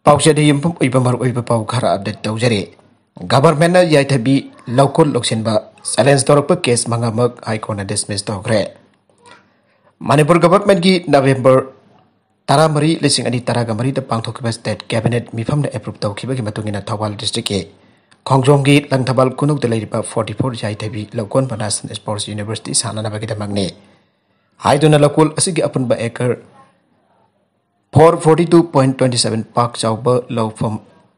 पाउचेद युमफम उइबमर उइब पाउ खरा अपडेट तौजरे गवर्नमेंट याइथबी लौकोन लोकसिनबा साइलेंस तौरप केस मंगामक हाईकोर्ट डिसमिस तौखरे मणिपुर गवर्नमेंट की नवंबर 13 पांथोखिबा स्टेट कैबिनेट मिफम एप्रूव तौखिबगी मतुंगिना थौबाल डिस्ट्रिक्ट के खोंगजोम की लंगथबाल कुनुक लेरिबा 44 याइथबी लौकोन बनासन स्पोर्ट्स यूनिवर्सिटी साननाबगिदमगने हाइदुना लौकोल असिगी अपुनबा एकर 442.27 पाक चाउब लौफम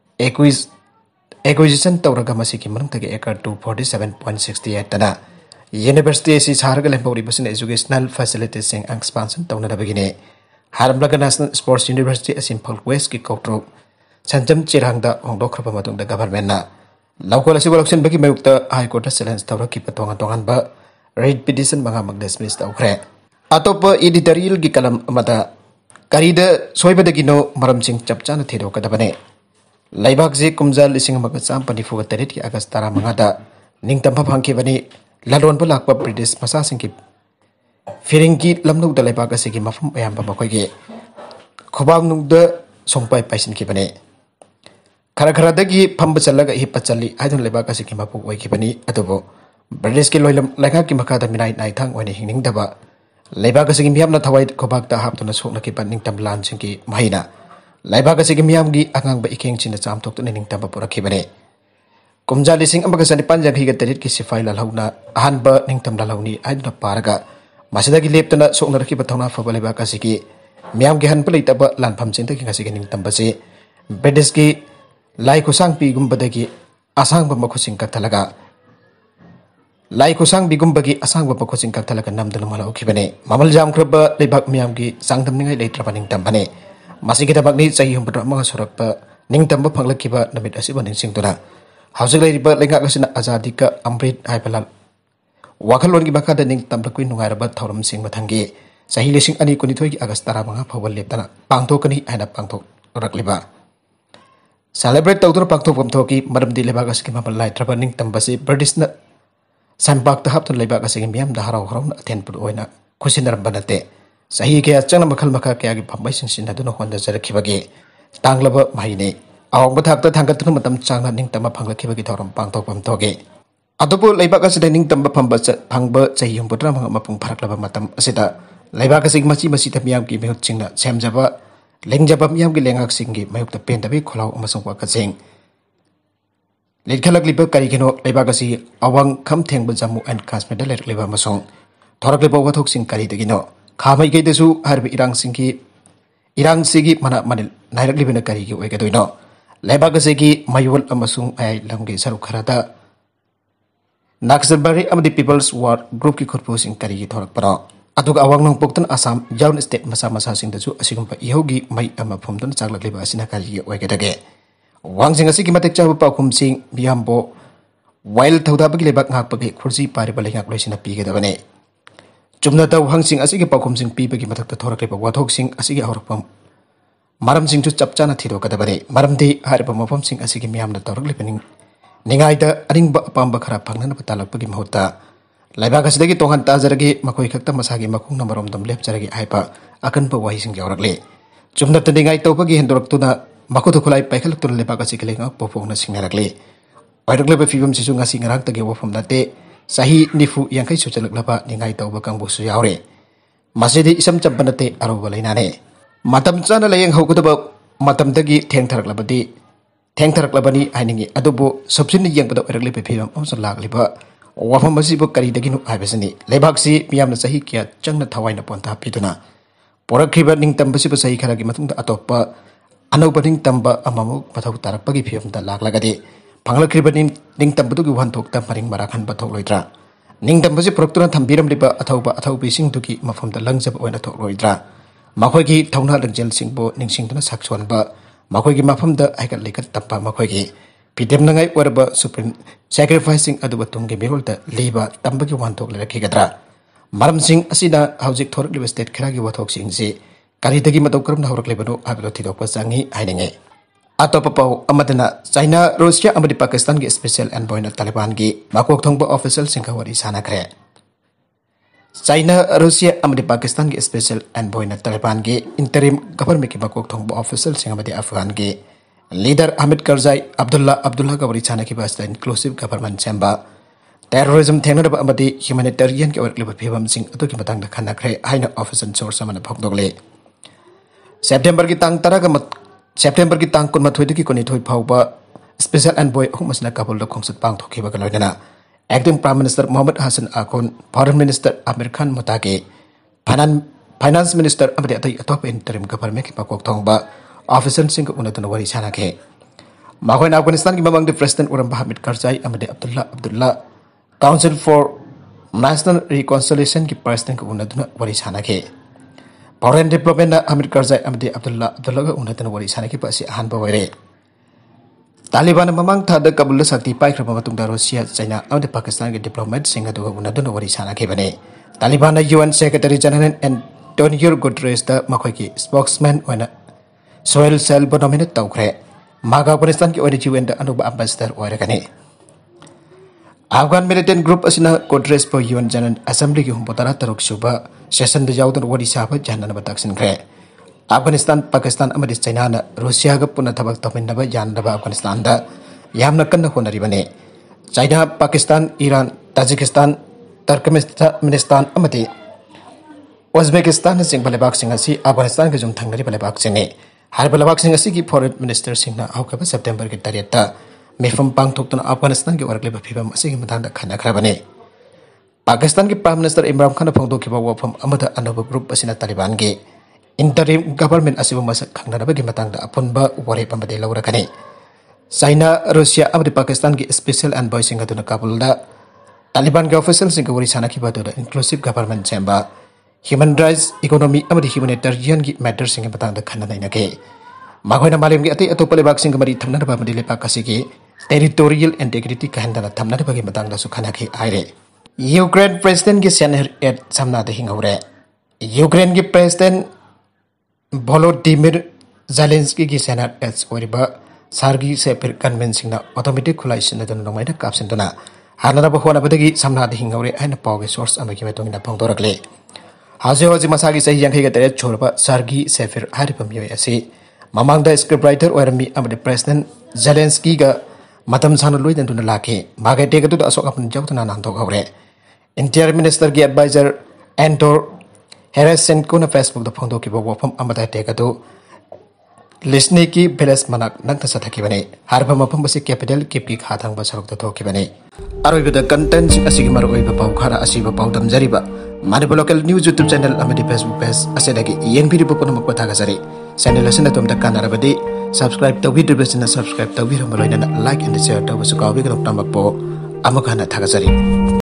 एक्विजिशन तौरगा मसिकी मनुंगतगे एकर 247.68 तना यूनिवर्सिटी से सारगा लेंपौरिबसिन एजुकेशनल फैसिलिटीज सिंग एक्सपांशन तौनदबगिने हारमलगा नेशनल स्पोर्ट्स यूनिवर्सिटी असिम्फल वेस्ट की कौट्रो संजम चिरांगदा होंदोखरबा मतुंगदा गवर्नमेंटना लौकोल असिगो लौसिनबगी मयुक्ता हाईकोर्ट सेलेंस तौरकी पतोंगा तोंगानबा रेड पिटिशन मंगामक डिसमिस तौखरे अतोप एडिटोरियल की कलम अमदा करीदा सोयबदगिनो मरमसिंग चपचाना थेदोकदबने लैबाकजे कुमजा 1954 की अगस्त 15 निंगतंफा फांखिबनी ललोनबा लाकपा ब्रिटिश मसासिंग की फिरिंगी लमनुद लैबाक असिगी मफम अयाम्बा मखोइगे खुबामनुद सोंपाई पाइसिनखिबने खरा खरादगी फंब चलगा हिप चली हाइदुन लैबाक असिगी मपु ओइखिबनी अदुबो ब्रिटिश की लोइलम लैगा की मखादा मिनाई नाइथांग ओइने हिंगनिंगदबा लैबाक असिगी मियामना थवाई खोबाकता हापतुना सोकनखिबा निंगतम लानसिंगी महिना लैबाक असिगी मियामगी अगांगबा इखेंगचिना चामथोक्तुना निंगतम पुरखिबने कुमजा 1995 की सिफाई ललहौना अहानबा निंगतम ललहौनी आइदुना पारगा मसिदगी लेप्तना सोकनरखिबा थौना फबा लैबाक असिगी मियामगी हनपा लैतबा लानफम चिंतगी ngasiगी निंगतमबसे ब्रिटिश की लाई खुसांग पीगुंबदगी असांगबा मखुसिंग कथलगा लाई खुसांग बिगुंबगी असांगबा मखुसिंग कथलगा नमदुना मलौखिबने ममल जामख्रबा लैबाक मियामगी चांगदमनिंगाई लेत्रबा निंगतमबने मसिगी दबकनी चाहि हुंबद्रा मंगा सोरकपा निंगतमबा फंगलखिबा नमित असिबा निंसिंगदुना हौजिक लैरिबा लैंगाक असिना आजादी का अमृत हाइबला वाखलोनगी मखादा निंगतमबकुई नुंगाइरबा थौरमसिंग मथंगी चाहि 2012 की अगस्त 15 फाउबा लेप्तना पांगथोकनी हाइना पांगथोरकलिबा सेलिब्रेट तौदुना पांगथोकमथोकी मरमदी लैबाक असिगी ममल लाइत्रबा निंगतमबसी ब्रिटिशना संपाक्ता हापतुन लैबाक असिगी मियामदा हराव हरावना अथेनपुर ओइना खुसिनरबा नते सही के चंग मखल मखा क्या की फंबाइसिंग सिनदुना होंदजरखिबगे तांगलबा माहिने आवंगबा थाकता थांगतुना मतम चांगना निंगतम फंगलखिबगी थौरम पांगथोकपम थोगे अदुबु लैबाक असिदा निंगतम फंबा चाहि हुंबद्रा मपुंग फरकलबा मतम असिदा लैबाक असिग मची मसीदा मियामगी मेहुतसिंगना सेमजबा लेंगजबा मियामगी लेंगाकसिंगी मयुक्ता पेंदबे खोलाव अमसुंग वाकसिंग लेखलकलिबा करिगिनो लैबाक असि अवांग खम थेंगबा जम्मू एंड कश्मीर लेरकलिबा अमसुंग थोरकलिबा वाथोकसिंग करिदगिनो खामैगैदसु हरब इरांगसिगी मना मनिल नायरकलिबना करिगी ओइगदोइनो लैबाक असिगी मयोल अमसुंग आय लंगे सरुक खरादा नाक्सलबारी अमदी पीपल्स वार ग्रुप की खुरपुसिंग करिगी थोरकपनो अदुगा अवांग नोंगपोक्तन आसाम जाउन स्टेट मसा मसा सिंगदसु असिगुंबा इहोगी मई अमा फुमदुन चागलकलिबा असिना करिगी ओइगदगे वांगसिंग असिगी मतेक चाबा पाखुमसिंग मियामबो वाइल थौदाबगी लैबाक ngakpagi खुरजी पारिबा लेंगाक लोइसिना पीगदबने चुमना तौ हंगसिंग असिगी पाखुमसिंग पीबगी मथकता थोरकलिबा वाथोकसिंग असिगी हौरकपम मरमसिंग चु चपचाना थिदोकदबने मरमदि हारिबा मफमसिंग असिगी मियामना तौरकलिबनिंग निगाइदा अरिंबा अपांबा खरा फंगना बतालकपगी महूता लैबाक असिदगी तोंगन ताजरगी मखोइ खक्ता मसागी मखुंगना मरोमदम लेपजरगी हाइबा अकनबा वाहिसिंग यावरकले चुमनत निगाइ तौबगी हेंदोरक्तुना मखुदु खुलाई पाइखलक्तुना लैबाक असिगी लेंगाक पोफोंगना सिंगरकले ओइरकलेबा फिबम Sissu ngasi ngaraktagi wafam nate sahi nifu yangkai suchalakaba निगाइ तौबा कांगबुसु यावरे मसिदि इसम चब्बनते अरोबा लैनाने मतम चाना लयंग हौगदबा मतमदगी थेंगथरकलबनी हाइनिंगी अदुबो सबसिन यंगबदा ओइरकलेबा फिबम अमस लागलिबा वाफम मसिबो करिदगिनु हाइबसनि लैबाकसि मियामना सही क्या चंगना थवाइना पोंता पिदुना पोरखिबा निंगतमबसिबो सही खरागी मतुंगदा अतोप्पा अनौबा निंगतमबा अममु मथौ तारकपगी फिबमदा लागलगदि फंगलखिबा निंगतमबदुगी वहनथोक्ता मरिंग मराखन बथोकलोइद्रा निंगतमबसि पुरक्तुना थंबिरमलिबा अथौबिसिंगदुगी मफमदा लंगजब ओइना थोकलोइद्रा मखोइगी थौना लंगजेलसिंगबो निंगसिंगदुना साकसोनबा मखोइगी मफमदा आइकत लेकत तप्पा मखोइगी पिदेमनंगाई ओरबा सुप्रीम सैक्रिफाइसिंग अदुबा तुंगे मिरोलदा लेबा तंबगी वहनथोक लेरखिगद्रा मरमसिंग असिना हौजिक थोरकलिबा स्टेट खरागी वथोकसिंगसि करिदगी मतौ करमना हौरकलिबनो हाबिलो थिदोकपा चांगी हाइनिंगे अतोप पाउ अमदना चाइना रशिया अमदी पाकिस्तान की स्पेशल एनवॉय तालिबान की मकोक थोंबा ऑफिशियल सिंगा वरी सानाखरे चाइना रशिया अमदी पाकिस्तान की स्पेशल एनवॉय तालिबान की इंटरिम गवर्नमेंट की मकोक थोंबा ऑफिशियल सिंगा अफगान की लीडर अमित करजाई अब्दुल्ला का वरी छाना की बास्ता इंक्लूसिव गवर्नमेंट सेंबा टेररिज्म थेंगनब अमदी ह्यूमैनिटेरियन के वर्कलिब फिवम सिंह अदुकी मतंग खनखरे हाइना ऑफिशियल सोर्स अमन भोगदोगले सेप्टेम्बर की तांग कुन मथुइदि की कोनिथोइ फाउबा स्पेशल एनवॉय हुमसना काबुल द खोंसत पांगथोखिबा गलोइना acting prime minister Mohammad Hasan Akhund foreign minister Amir Khan Muttaqi finance minister अमदे अतै अतोप इंटरिम गवर्नमेंट की पकोक थोंगबा ऑफिसर सिंह उनतन वरी छानाखे माखोइन अफगानिस्तान की ममंग प्रेसिडेंट उरम हामिद करजाई अमदे Abdullah council for national reconciliation की प्रेसिडेंट को उनतन वरी छानाखे फॉरेन डेवलपमेंट हामिद करजाई अमदे अब्दुल्ला का उनतन वरी छानाखे पासी अहानबा वैरे तालिबान ममंग थाद काबुल शक्ति पाइख्रबा मतुंगदा रशिया चाइना अमदे पाकिस्तान के डिप्लोमेट सिंह अदुगा उनतन वरी छानाखे बने Taliban UN secretary general Antonio Guterres दा मखोइ की स्पोक्समैन ओइना सोहेल सेल्बो नोमिनेट तौखरे मागा अफगानिस्तान की ओइना यूएन दा अनुबा एम्बेसडर ओइरगने अफगान मिलिटेंट ग्रुप असिना गुटरेस पो यूएन जनरल असेंबली की हुंबोतारा तरुक सुबा सेशन द याउदन वरी साबा जानना बताक्सिनख्रे अफगानिस्तान पाकिस्तान अमदि चाइना ना रशिया गा पुना थबक तमिनबा जानदबा अफगानिस्तान दा यामना कन्न होनरिबने China Pakistan Iran Tajikistan Turkmenistan अमदि उज्बेकिस्तान सिंह बलेबाग सिंह असि अफगानिस्तान के जुम थंगरी बलेबाग सिंह हर बलेबाग सिंह असि की फॉरेन मिनिस्टर सिंह ना हौकबा सितंबर के 3 मेफम पांगथोक्तुना अफगानिस्तान के वर्कलेब फिबम असि की मतांग खनखरबने पाकिस्तान के प्राइम मिनिस्टर इमरान खान फोंदोखिबा वफम अमदा अनब ग्रुप असिना तालिबान के इंटरिम गवर्नमेंट असिबो मसक खंगनबगी मतांग अपुनबा वरेप अमदे लौरकने चाइना रशिया अमदि पाकिस्तान की स्पेशल एनवॉय सिंह अदुना काबुल दा तालिबान के ऑफिशियल सिंह वरी छानाखिबा अदुदा इंक्लूसिव गवर्नमेंट सेंबा ह्यूमन राइट्स इकोनॉमी अमदि ह्यूमैनिटेरियन की मैटर सिंह मतांग खननाइनके माखोइना मालेम के अतै अतोप लेबाक सिंह मरि थमनबा मदि लेपाक असिगी टेरिटोरियल इंटीग्रिटी कहंदना थमनबगी मतांग सु खनाखि आइरे यूक्रेन प्रेसिडेंट की सेनर एट सामना द हिंगौरे यूक्रेन की प्रेसिडेंट वोलोदिमिर ज़ेलेंस्की की सेनर एट्स ओरिबा सार्गी से फिर कन्वेंसिंग ऑटोमेटिक खुलाई सिनदन नोंमाइना कापसिनदना हानरब होनबदगी सामना द हिंगौरे आइन पावगे सोर्स अमगी मेतोंगिना फोंदोरकले हाजे मसागी सही यांखै गतरे छोरबा सार्गी से फिर हारिबम योय असि ममांग द स्क्रिप्ट राइटर ओरमी अमदे प्रेसिडेंट ज़ेलेंस्की गा मतम सानो लोइदन दुना लाखे मागे टेगदु अशोक अपन जौतना नांदोक हौरे इंटीरियर मिनिस्टर की एडवाइजर एंटोर हेरेसेंट को फेसबुक द फोंदोखिबा वफम अमदा टेगदु लिस्नी की विलेज मनाक नंत सथखिबने हारबा मफम बसे कैपिटल किपकी खाथांग बसरुक द थोखिबने अरोइबदा कंटेंट असिगी मरोइबा पाउ खरा असिबा पाउ दमजरिबा Manipur local news YouTube channel अमदी फेसबुक पेज असेदगी येंबिरिबा पुनमक पथागसरी चैनल असिना तुमदा कानारबदी सब्सक्राइब तौबिद्रिबसिना सब्सक्राइब तौबिरम लोइना लाइक एंड शेयर तौबसु काउबिगन तमकपो अमखाना थागसरी।